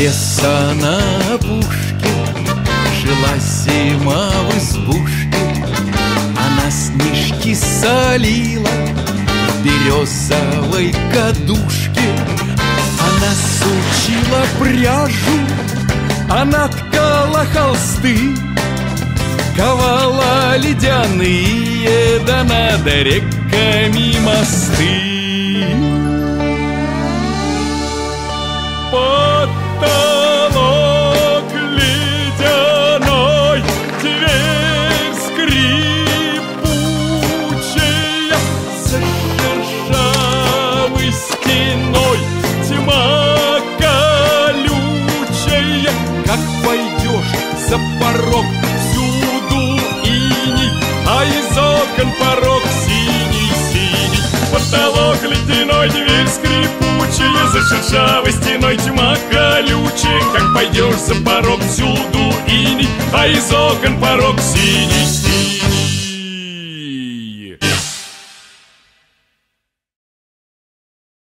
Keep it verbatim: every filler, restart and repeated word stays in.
леса на опушке жила зима в избушке. Она снежки солила в березовой кадушке. Она сучила пряжу, она ткала холсты, ковала ледяные, да над реками мосты. Потолок ледяной, дверь скрипучая, за шершавой стеной тьма колючая. Как пойдешь за порог, всюду иней, а из окон порог синий-синий. Потолок ледяной, дверь скрипучая, за шершавой стеной тьма колючая. Как пойдешь за порог, всюду иней, а из окон порог синий-синий.